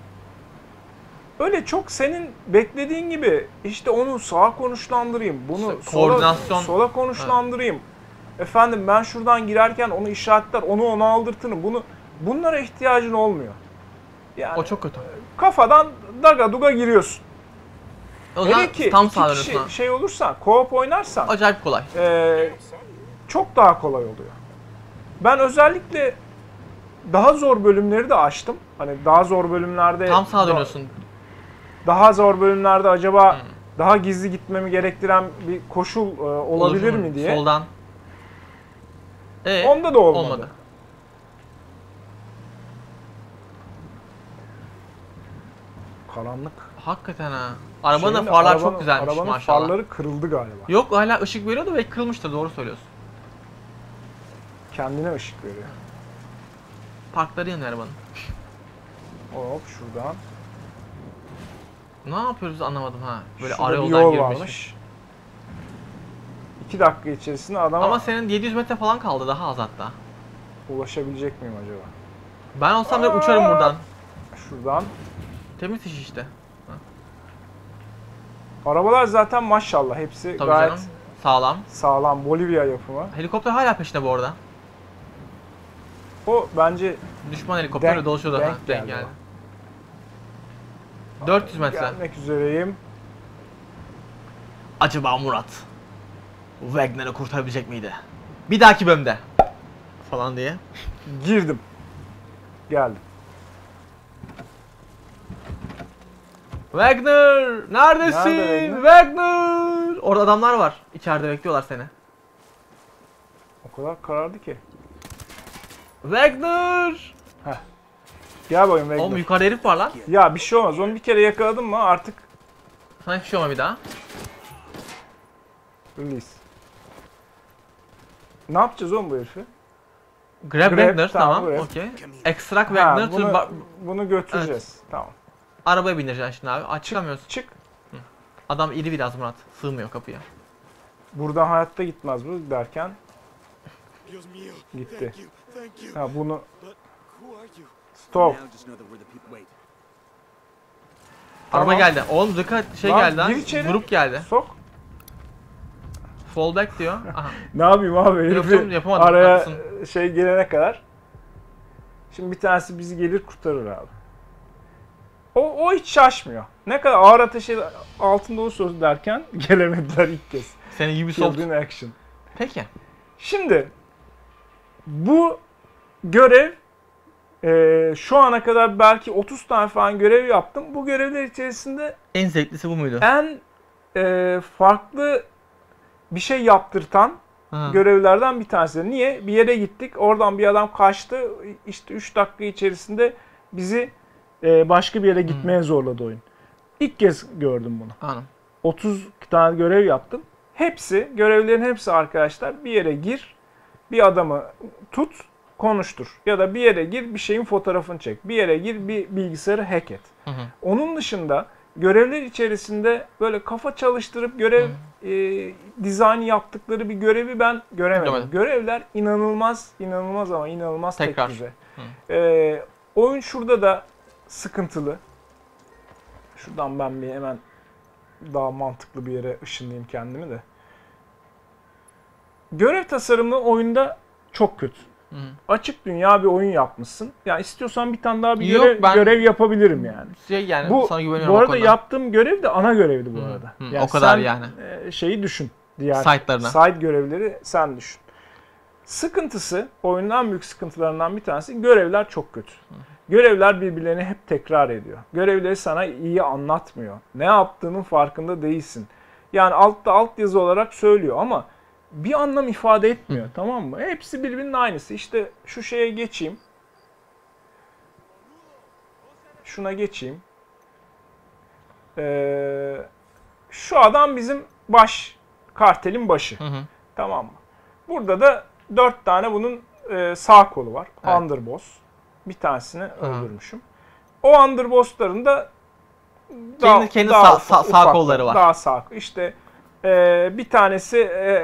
S1: Öyle çok senin beklediğin gibi işte onu sağa konuşlandırayım, bunu
S2: İşte koordinasyon-
S1: sola konuşlandırayım. Efendim ben şuradan girerken onu işaretler, onu ona aldırtırım. Bunlara ihtiyacın olmuyor. Yani
S2: O çok kötü.
S1: kafadan daga duga giriyorsun.
S2: O zaman
S1: Hele ki
S2: tam
S1: iki
S2: sağ
S1: kişi
S2: dönüyorsun ha.
S1: şey olursa, co-op oynarsan
S2: Acayip kolay.
S1: çok daha kolay oluyor. Ben özellikle daha zor bölümleri de açtım. Hani daha zor bölümlerde
S2: Tam sağa dönüyorsun.
S1: daha zor bölümlerde acaba daha gizli gitmemi gerektiren bir koşul olabilir
S2: Olur mu?
S1: mi diye.
S2: Soldan.
S1: Onda da olmadı.
S2: Olmadı.
S1: Karanlık.
S2: Hakikaten ha. Arabanın
S1: Şeyin de-
S2: farlar çok güzelmiş
S1: arabanın
S2: maşallah.
S1: farları kırıldı galiba.
S2: Yok hala ışık veriyordu ve kırılmıştır doğru söylüyorsun.
S1: Kendine ışık veriyor.
S2: Parkları yanıyor arabanın.
S1: Hop şuradan.
S2: Ne yapıyoruz anlamadım ha. Böyle
S1: Şurada
S2: ara
S1: bir
S2: yoldan
S1: yol
S2: girmiş.
S1: varmış. 2 dakika içerisinde adama
S2: Ama senin 700 metre falan kaldı daha az hatta.
S1: ulaşabilecek miyim acaba?
S2: Ben olsam da uçarım buradan.
S1: Şuradan.
S2: Temiz iş işte.
S1: Arabalar zaten maşallah hepsi
S2: Tabii
S1: gayet
S2: canım. Sağlam.
S1: sağlam Bolivya yapımı.
S2: Helikopter hala peşinde bu arada.
S1: O bence
S2: Düşman helikopterle
S1: Denk-
S2: dolaşıyordu.
S1: denk
S2: Ha, denk
S1: geldi
S2: geldi. 400 metre.
S1: gelmek üzereyim.
S2: Acaba Murat Wagner'ı kurtarabilecek miydi? Bir dahaki bölümde falan diye.
S1: Girdim. Geldim.
S2: Wagner! Neredesin?
S1: Nerede
S2: Wagner! Orada adamlar var. İçeride bekliyorlar seni.
S1: O kadar karardı ki.
S2: Wagner!
S1: Gel bakayım Wagner.
S2: Oğlum yukarıda herif var lan.
S1: Ya bir şey olmaz. Onu bir kere yakaladım mı artık
S2: Sana hiçbir şey olma bir daha.
S1: release. Ne yapacağız oğlum bu herifi?
S2: Grab
S1: Grab,
S2: Wagner
S1: tamam,
S2: tamam.
S1: grab.
S2: Okey. Extract
S1: Ha,
S2: Wagner to
S1: bunu götüreceğiz. Tamam.
S2: arabaya bindireceksin şimdi abi. Çıkamıyorsun.
S1: Çık.
S2: Adam iri biraz Murat. Sığmıyor kapıya.
S1: Buradan hayatta gitmez bu derken gitti. Ha bunu stop.
S2: Araba
S1: Tamam.
S2: geldi. Oğlum dikkat şey
S1: Lan,
S2: geldi lan.
S1: gir içeri.
S2: Grup geldi.
S1: Sok.
S2: Fallback diyor. Aha.
S1: Ne yapayım abi
S2: Yok
S1: herifi
S2: canım, yapamadım,
S1: araya
S2: haklısın.
S1: şey gelene kadar. Şimdi bir tanesi bizi gelir kurtarır abi. O hiç şaşmıyor. Ne kadar ağır ateşi altında olursa derken gelemediler ilk kez.
S2: Seni Ubisoft.
S1: Killed in action.
S2: Peki.
S1: Şimdi bu görev Şu ana kadar belki 30 tane falan görev yaptım. Bu görevler içerisinde
S2: En zevklisi bu muydu?
S1: en farklı bir şey yaptırtan
S2: Hı.
S1: görevlerden bir tanesi. Niye? Bir yere gittik. Oradan bir adam kaçtı. İşte 3 dakika içerisinde bizi başka bir yere gitmeye zorladı oyun. İlk kez gördüm bunu.
S2: Anladım.
S1: 30 tane görev yaptım. Görevlerin hepsi arkadaşlar bir yere gir, bir adamı tut, konuştur. Ya da bir yere gir, bir şeyin fotoğrafını çek. Bir yere gir, bir bilgisayarı hack et.
S2: Hı hı.
S1: Onun dışında görevler içerisinde böyle kafa çalıştırıp görev dizaynı yaptıkları bir görevi ben göremedim.
S2: Göremedim.
S1: Görevler inanılmaz ama inanılmaz
S2: Tekrar.
S1: tek düze. Oyun şurada da sıkıntılı. Şuradan ben bir hemen daha mantıklı bir yere ışınlayayım kendimi de. Görev tasarımı oyunda çok kötü.
S2: Hı.
S1: Açık dünya bir oyun yapmışsın. Ya istiyorsan bir tane daha bir
S2: Yok,
S1: görev yapabilirim yani.
S2: Yani sana güveniyorum
S1: bu
S2: o
S1: arada
S2: konuda.
S1: yaptığım görev de ana görevdi bu arada. Yani
S2: o kadar
S1: sen,
S2: yani.
S1: Şeyi düşün. Diğer
S2: Site'larına.
S1: side görevleri sen düşün. Sıkıntısı, oyunun en büyük sıkıntılarından bir tanesi görevler çok kötü. Görevler birbirlerini hep tekrar ediyor. Görevleri sana iyi anlatmıyor. Ne yaptığının farkında değilsin. Yani altta altyazı olarak söylüyor ama bir anlam ifade etmiyor. Tamam mı? Hepsi birbirinin aynısı. İşte şu şeye geçeyim. Şuna geçeyim. Şu adam bizim kartelin başı.
S2: Hı hı.
S1: Tamam mı? Burada da 4 tane bunun sağ kolu var.
S2: Evet.
S1: Underboss. Bir tanesini öldürmüşüm. O underboss'ların da
S2: Kendi
S1: daha
S2: sağ kolları var.
S1: Daha sağ. İşte bir tanesi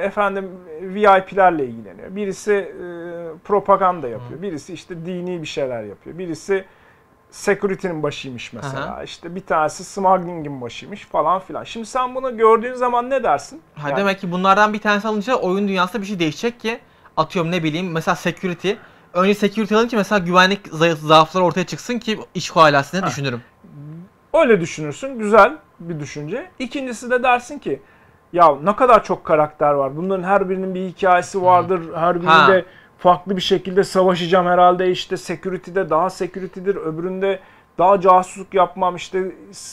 S1: VIP'lerle ilgileniyor. Birisi propaganda yapıyor. Birisi işte dini bir şeyler yapıyor. Birisi security'nin başıymış mesela.
S2: Aha.
S1: İşte bir tanesi smuggling'in başıymış falan filan. Şimdi sen bunu gördüğün zaman ne dersin?
S2: Ha, demek ki bunlardan bir tanesi alınca oyun dünyasında bir şey değişecek ki, atıyorum ne bileyim mesela security. Önce security alınca mesela güvenlik zaafları ortaya çıksın ki iş kolaylaşsın düşünürüm.
S1: Öyle düşünürsün. Güzel bir düşünce. İkincisi de dersin ki ya ne kadar çok karakter var. Bunların her birinin bir hikayesi vardır. Her birinde farklı bir şekilde savaşacağım herhalde. İşte security'de daha security'dir. Öbüründe daha casusluk yapmam. İşte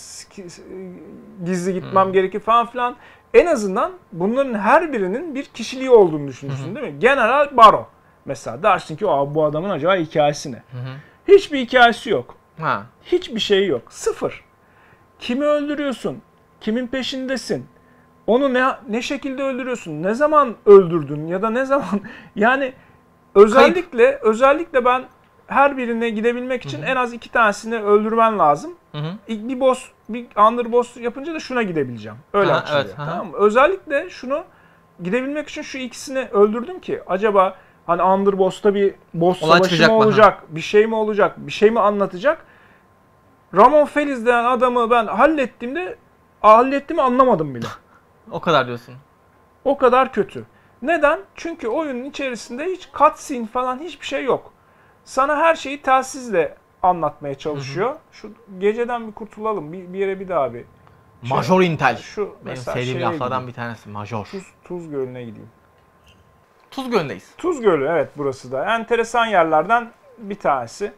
S1: gizli gitmem gerekir falan filan. En azından bunların her birinin bir kişiliği olduğunu düşünürsün değil mi? General Baro. Mesela dersin ki bu adamın acaba hikayesi ne? Hiçbir hikayesi yok.
S2: Ha.
S1: Hiçbir şey yok. Sıfır. Kimi öldürüyorsun? Kimin peşindesin? Onu ne şekilde öldürüyorsun? Ne zaman öldürdün ya da ne zaman? Yani özellikle ben her birine gidebilmek için en az 2 tanesini öldürmen lazım. Bir underboss yapınca da şuna gidebileceğim. Öyle açılıyor.
S2: Evet,
S1: tamam mı? Özellikle şunu gidebilmek için şu ikisini öldürdüm ki acaba hani underboss'ta bir boss
S2: olay
S1: savaşı mı olacak? Bir şey mi olacak? Bir şey mi anlatacak? Ramon Feliz denen adamı ben hallettiğimi anlamadım bile.
S2: O kadar diyorsun.
S1: O kadar kötü. Neden? Çünkü oyunun içerisinde hiç cutscene falan hiçbir şey yok. Sana her şeyi telsizle anlatmaya çalışıyor. Şu geceden bir kurtulalım. Bir yere bir daha bir.
S2: Major Intel.
S1: Şu
S2: Benim sevdiğim laflardan bir tanesi. Major.
S1: Tuz Gölü'ne gideyim.
S2: Tuz Gölü'ndeyiz.
S1: Tuz Gölü evet burası da. Enteresan yerlerden bir tanesi.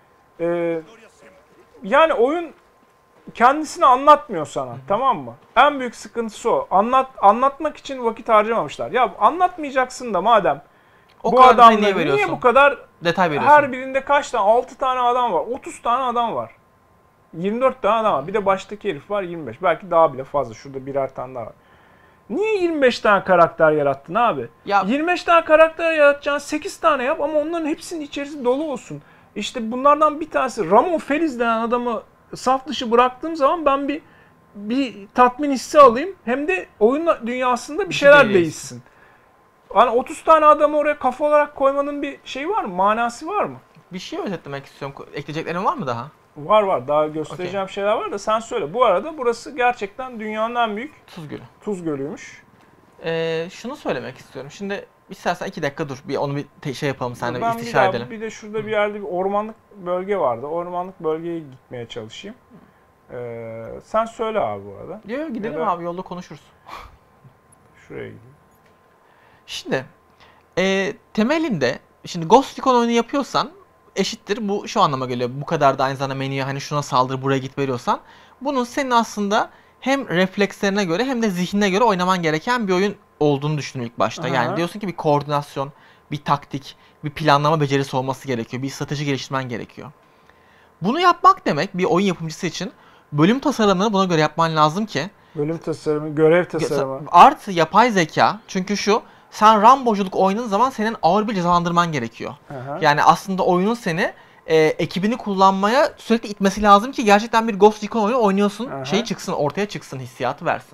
S1: Yani oyun kendisini anlatmıyor sana. Tamam mı? En büyük sıkıntısı o. Anlatmak için vakit harcamamışlar. Ya anlatmayacaksın da madem bu adamlar niye bu kadar
S2: detay veriyorsun?
S1: Her birinde kaç tane? 6 tane adam var. 30 tane adam var. 24 tane adam var. Bir de baştaki herif var 25. Belki daha bile fazla. Şurada birer tane daha var. Niye 25 tane karakter yarattın abi?
S2: Ya,
S1: 25 tane karakter yaratacağın 8 tane yap ama onların hepsinin içerisi dolu olsun. İşte bunlardan bir tanesi Ramon Feliz denen adamı saf dışı bıraktığım zaman ben bir tatmin hissi alayım. Hem de oyun dünyasında bir şeyler değişsin. Hani 30 tane adamı oraya kafa olarak koymanın bir şey var mı? Manası var mı?
S2: Bir şey özetlemek istiyorum. Ekleyeceklerin var mı daha?
S1: Var. Daha göstereceğim şeyler var da sen söyle. Bu arada burası gerçekten dünyanın en büyük
S2: Tuz Gölü.
S1: Tuz Gölü'ymüş.
S2: Şunu söylemek istiyorum. Şimdi istersen 2 dakika dur. Onu bir şey yapalım seninle, bir
S1: Ben
S2: istişare edelim.
S1: bir de şurada bir yerde bir ormanlık bölge vardı. Ormanlık bölgeye gitmeye çalışayım. Sen söyle abi bu arada.
S2: Yok, gidelim abi, yolda konuşuruz.
S1: Şuraya gideyim.
S2: Şimdi temelinde şimdi Ghost Recon oyunu yapıyorsan eşittir. Bu şu anlama geliyor. Bu kadar da aynı zamanda menüye hani şuna saldır, buraya git veriyorsan. Bunun senin aslında hem reflekslerine göre hem de zihnine göre oynaman gereken bir oyun olduğunu düşündüm ilk başta.
S1: Aha.
S2: Yani diyorsun ki bir koordinasyon, bir taktik, bir planlama becerisi olması gerekiyor. Bir strateji geliştirmen gerekiyor. Bunu yapmak demek bir oyun yapımcısı için bölüm tasarımını buna göre yapman lazım ki
S1: Bölüm tasarımı, görev tasarımı.
S2: artı yapay zeka. Çünkü şu, sen Ramboculuk oynadığın zaman senin ağır bir cezalandırman gerekiyor.
S1: Aha.
S2: Yani aslında oyunun seni ekibini kullanmaya sürekli itmesi lazım ki gerçekten bir Ghost Recon oyunu oynuyorsun.
S1: Aha.
S2: Şey çıksın, ortaya çıksın, hissiyatı versin.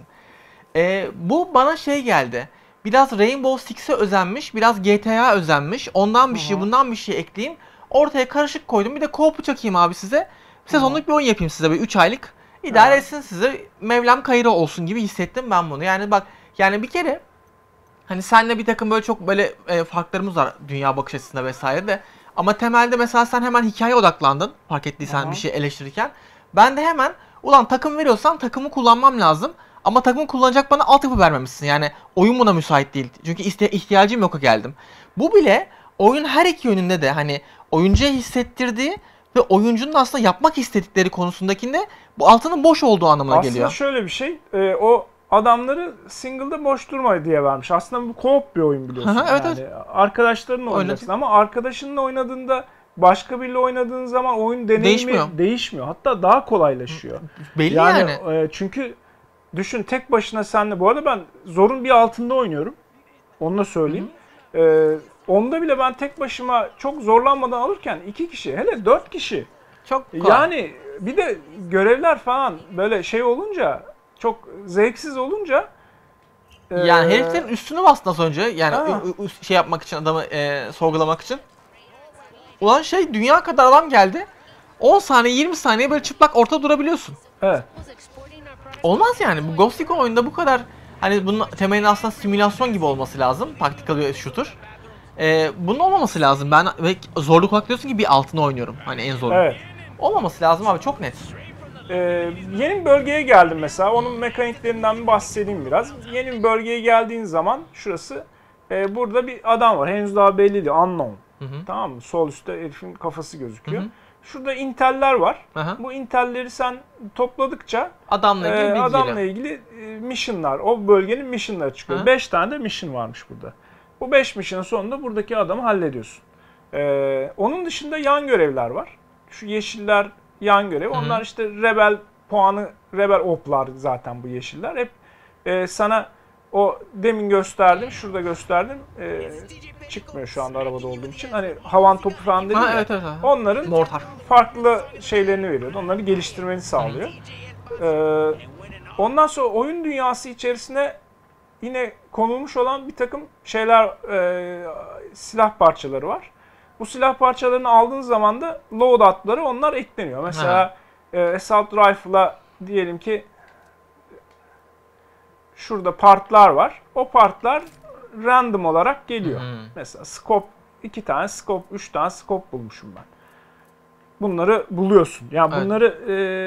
S2: Bu bana şey geldi. Biraz Rainbow Six'e özenmiş, biraz GTA'ya özenmiş. Ondan bir şey, bundan bir şey ekleyeyim. Ortaya karışık koydum. Bir de co-op'u çakayım abi size. Sezonluk bir oyun yapayım size böyle 3 aylık. İdare etsin size. Mevlam kayırı olsun gibi hissettim ben bunu. Yani bak, yani bir kere hani seninle bir takım böyle çok böyle farklarımız var dünya bakış açısında vesaire de. Ama temelde mesela sen hemen hikayeye odaklandın. Fark ettiysen bir şey eleştirirken. Ben de hemen ulan takım veriyorsan takımı kullanmam lazım. Ama takımı kullanacak bana altyapı vermemişsin. Yani oyun buna müsait değil. Çünkü ihtiyacım yok geldim. Bu bile oyun her iki yönünde de hani oyuncuya hissettirdiği ve oyuncunun aslında yapmak istedikleri konusundakinde bu altının boş olduğu anlamına geliyor.
S1: Aslında şöyle bir şey, o adamları single'da boş durma diye vermiş. Aslında bu co-op bir oyun biliyorsun.
S2: Evet,
S1: yani.
S2: evet.
S1: Arkadaşlarınla oynayacaksın ama arkadaşınla oynadığında başka biriyle oynadığın zaman oyun deneyimi değişmiyor. Hatta daha kolaylaşıyor.
S2: Belli yani.
S1: Çünkü düşün, tek başına senle, bu arada ben zorun bir altında oynuyorum. Onu da söyleyeyim. Onda bile ben tek başıma çok zorlanmadan alırken 2 kişi, hele 4 kişi.
S2: Çok kolay.
S1: Yani bir de görevler falan böyle şey olunca, çok zevksiz olunca
S2: yani heriflerin üstünü bastı az önce. Yani şey yapmak için, adamı sorgulamak için. Ulan şey, dünya kadar adam geldi. 10 saniye 20 saniye böyle çıplak ortada durabiliyorsun.
S1: Evet.
S2: Olmaz yani. Bu Ghost Recon oyunda bu kadar, hani bunun temelinin aslında simülasyon gibi olması lazım. Tactical bir shooter. Bunun olmaması lazım. Ben ve zorluk olarak diyorsun ki bir altına oynuyorum. Hani en zoru.
S1: Evet.
S2: Olmaması lazım abi, çok net.
S1: Yeni bir bölgeye geldim mesela. Onun mekaniklerinden bir bahsedeyim biraz. Yeni bir bölgeye geldiğin zaman şurası, burada bir adam var. Henüz daha belli değil. Unknown. Tamam mı? Sol üstte herifin kafası gözüküyor. Şurada inteller var. Bu intelleri sen topladıkça adamla ilgili missionlar, o bölgenin missionları çıkıyor. 5 tane de mission varmış burada. Bu 5 mission'ın sonunda buradaki adamı hallediyorsun. Onun dışında yan görevler var. Şu yeşiller yan görev. Onlar işte rebel puanı, rebel oplar zaten bu yeşiller. Hep sana o demin gösterdim, şurada gösterdim. Çıkmıyor şu anda arabada olduğum için. Hani havan topu falan dedim ya.
S2: Evet.
S1: Onların
S2: mortar
S1: farklı şeylerini veriyordu. Onları geliştirmeni sağlıyor. Ondan sonra oyun dünyası içerisine yine konulmuş olan bir takım şeyler, silah parçaları var. Bu silah parçalarını aldığın zaman da loadout'ları onlar ekleniyor. Mesela Assault Rifle'a diyelim ki şurada partlar var. O partlar random olarak geliyor. Mesela scope, 2 tane scope, 3 tane scope bulmuşum ben. Bunları buluyorsun. Yani bunları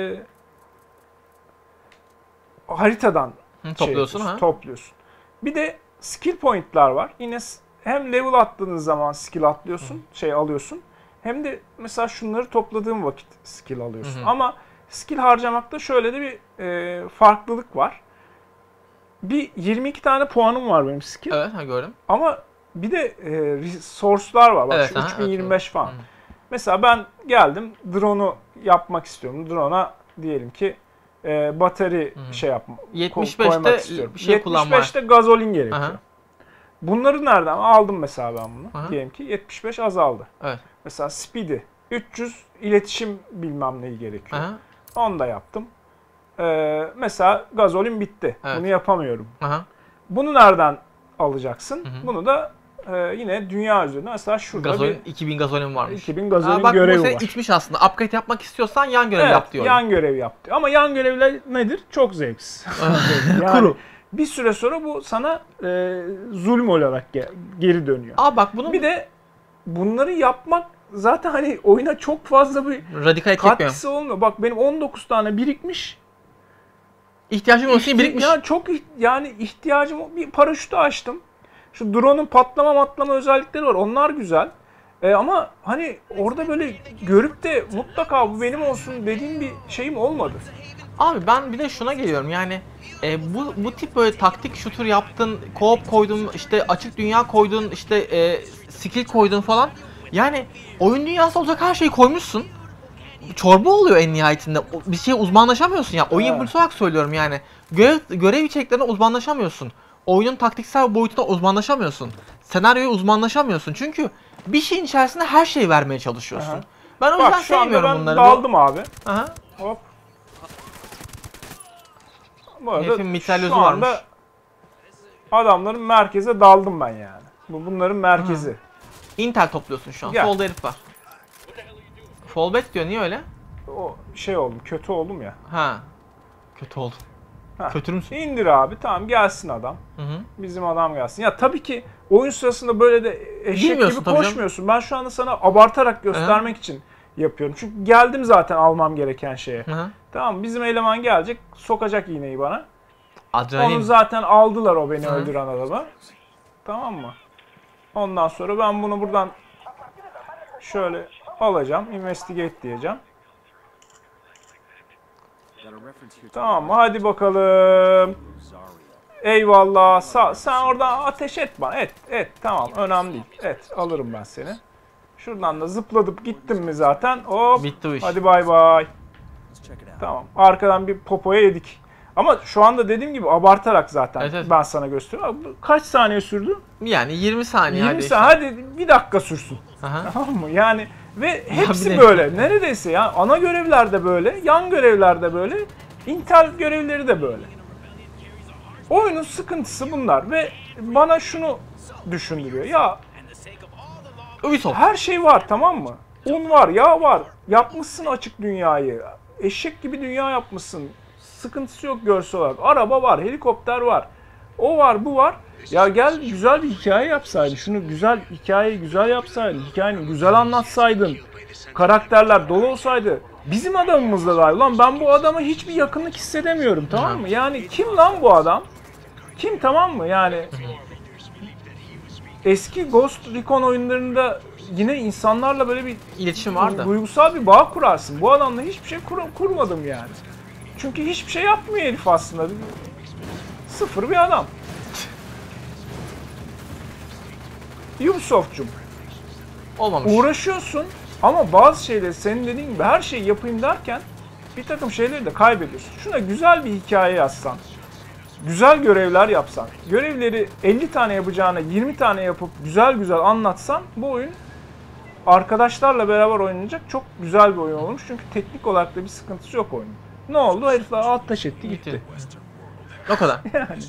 S1: haritadan topluyorsun. Bir de skill point'lar var. Yine hem level attığınız zaman skill atlıyorsun, alıyorsun. Hem de mesela şunları topladığın vakit skill alıyorsun. Ama skill harcamakta şöyle de bir farklılık var. Bir 22 tane puanım var benim skill.
S2: Evet, gördüm.
S1: Ama bir de resource'lar var. Bak şu 3025 falan. Mesela ben geldim, drone'u yapmak istiyorum. Drone'a diyelim ki batarya koymak istiyorum.
S2: bir şey kullanmaya.
S1: 75'te gazolin gerekiyor. Bunları nereden aldım mesela ben bunu? Diyelim ki 75 azaldı.
S2: Evet.
S1: Mesela speed'i 300, iletişim bilmem neyi gerekiyor. Onu da yaptım. Mesela gazolin bitti. Bunu yapamıyorum. Bunu nereden alacaksın? Bunu da yine dünya üzerinde mesela şurada
S2: 2000 gazolin varmış.
S1: 2000 gazolin görevi var.
S2: Bak itmiş aslında. Upgrade yapmak istiyorsan yan görev yap diyor.
S1: Yan görev yaptı. Ama yan görevler nedir? Çok zevksiz. Yani bir süre sonra bu sana zulüm olarak geri dönüyor.
S2: Bak bunun
S1: bir de bunları yapmak zaten hani oyuna çok fazla bir
S2: radikal
S1: katkısı olmuyor. Bak benim 19 tane birikmiş.
S2: İhtiyacım olsun birikmiş.
S1: Yani ihtiyacım, bir paraşütü açtım. Şu drone'un patlama özellikleri var. Onlar güzel. Ama hani orada böyle görüp de mutlaka bu benim olsun dediğim bir şeyim olmadı.
S2: Abi ben bir de şuna geliyorum yani bu tip böyle taktik shooter yaptın, co-op koydun, işte açık dünya koydun, işte skill koydun falan. Yani oyun dünyası olacak her şeyi koymuşsun. Çorba oluyor en nihayetinde. Bir şeye uzmanlaşamıyorsun ya. Oyun yapımcısı olarak söylüyorum yani. Görev içeriklerine uzmanlaşamıyorsun. Oyunun taktiksel boyutuna uzmanlaşamıyorsun. Senaryoya uzmanlaşamıyorsun. Çünkü bir şeyin içerisinde her şeyi vermeye çalışıyorsun.
S1: Aha.
S2: Ben o yüzden
S1: Bak şu anda
S2: sevmiyorum
S1: ben
S2: bunları.
S1: daldım abi.
S2: Aha.
S1: Hop. Bu arada
S2: Herifin mitralyözü
S1: şu anda
S2: varmış.
S1: adamların merkeze daldım ben yani. Bunların merkezi.
S2: Intel topluyorsun şu an.
S1: Gel.
S2: Solda herif var. Fallback diyor. Niye öyle?
S1: O şey oldum, kötü oldum ya.
S2: Ha. Kötü oldum.
S1: Ha.
S2: Kötü müsün?
S1: İndir abi, tamam gelsin adam.
S2: Hı hı.
S1: Bizim adam gelsin. Ya tabii ki oyun sırasında böyle de eşek
S2: Bilmiyorsun
S1: gibi
S2: tabii
S1: koşmuyorsun. Ben şu anda sana abartarak göstermek için yapıyorum. Çünkü geldim zaten almam gereken şeye.
S2: Hı hı.
S1: Tamam, bizim eleman gelecek, sokacak iğneyi bana.
S2: Adrenalin.
S1: Onu zaten aldılar, o beni
S2: Hı.
S1: öldüren adamı. Tamam mı? Ondan sonra ben bunu buradan şöyle alacağım, investigate diyeceğim. Tamam mı? Hadi bakalım. Eyvallah. Sen oradan ateş et bana. Et. Tamam. Önemli değil. Alırım ben seni. Şuradan da zıpladıp gittim mi zaten. Hop.
S2: Bitti bu iş.
S1: Hadi bay bay. Tamam. Arkadan bir popoya yedik. Ama şu anda dediğim gibi abartarak zaten
S2: Evet.
S1: ben sana gösteriyorum. Kaç saniye sürdü?
S2: Yani 20 saniye.
S1: 20
S2: hadi
S1: saniye. Hadi bir dakika sürsün.
S2: Aha.
S1: Tamam mı? Yani ve hepsi
S2: bir de-
S1: böyle. Neredeyse ya. Ana görevler de böyle. Yan görevler de böyle. Intel görevleri de böyle. Oyunun sıkıntısı bunlar ve bana şunu düşündürüyor. Ya
S2: Ubisoft.
S1: her şey var, tamam mı? Un var, yağ var. Yapmışsın açık dünyayı. Eşek gibi dünya yapmışsın. Sıkıntısı yok görsel olarak. Araba var, helikopter var. O var, bu var. Ya gel güzel bir hikaye yapsaydın. Şunu güzel, hikayeyi güzel yapsaydın. Hikayeni güzel anlatsaydın. Karakterler dolu olsaydı. Bizim adamımız da var. Lan ben bu adama hiçbir yakınlık hissedemiyorum, tamam mı? Yani kim lan bu adam? Kim, tamam mı? Yani eski Ghost Recon oyunlarında yine insanlarla böyle bir
S2: İletişim vardı.
S1: duygusal bir bağ kurarsın. Bu adamla hiçbir şey kurmadım yani. Çünkü hiçbir şey yapmıyor herif aslında. Sıfır bir adam. Ubisoft'cum.
S2: Olmamış.
S1: Uğraşıyorsun ama bazı şeyleri senin dediğin gibi her şeyi yapayım derken bir takım şeyleri de kaybediyorsun. Şuna güzel bir hikaye yazsan, güzel görevler yapsan, görevleri 50 tane yapacağına 20 tane yapıp güzel güzel anlatsan bu oyun arkadaşlarla beraber oynanacak çok güzel bir oyun olmuş. Çünkü teknik olarak da bir sıkıntısı yok oyunun. Ne oldu? Herifler alt taş etti gitti.
S2: O kadar.
S1: Yani.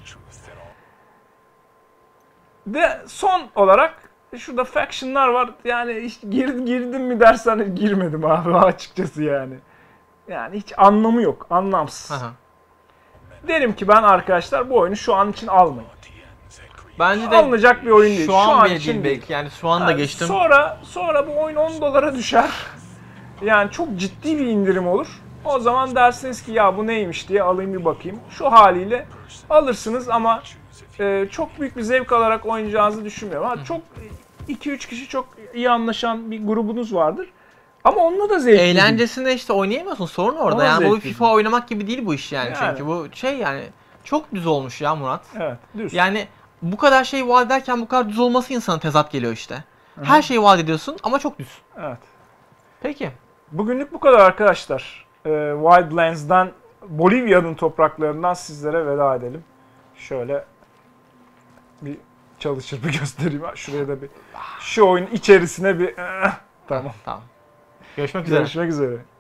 S1: De son olarak şurada faction'lar var. Yani hiç girdim mi dersen girmedim abi açıkçası yani. Yani hiç anlamı yok. Anlamsız.
S2: Aha.
S1: Derim ki ben arkadaşlar bu oyunu şu an için almayın.
S2: Bence de
S1: Alınacak bir oyun değil.
S2: şu an bile
S1: için
S2: değil
S1: değil.
S2: belki. Yani şu anda geçtim.
S1: Sonra bu oyun 10 dolara düşer. Yani çok ciddi bir indirim olur. O zaman dersiniz ki ya bu neymiş diye alayım bir bakayım. Şu haliyle alırsınız ama çok büyük bir zevk alarak oynayacağınızı düşünmüyorum. Ha, çok 2-3 kişi çok iyi anlaşan bir grubunuz vardır. Ama onunla da zevkli.
S2: Eğlencesinde işte oynayamıyorsun. Sorun orada.
S1: Ona
S2: Yani bu
S1: zevkli.
S2: FIFA oynamak gibi değil bu iş yani.
S1: Yani.
S2: Çünkü bu şey yani çok düz olmuş ya Murat.
S1: Evet, düz.
S2: Yani bu kadar şey vaat ederken bu kadar düz olması insana tezat geliyor işte. Her şeyi vaat ediyorsun ama çok düz.
S1: Evet.
S2: Peki.
S1: Bugünlük bu kadar arkadaşlar. Wildlands'dan, Bolivya'nın topraklarından sizlere veda edelim. Şöyle bir çalışır bir göstereyim. Şuraya da bir şu oyun içerisine bir tamam.
S2: Tamam. Görüşmek üzere.
S1: Görüşmek üzere.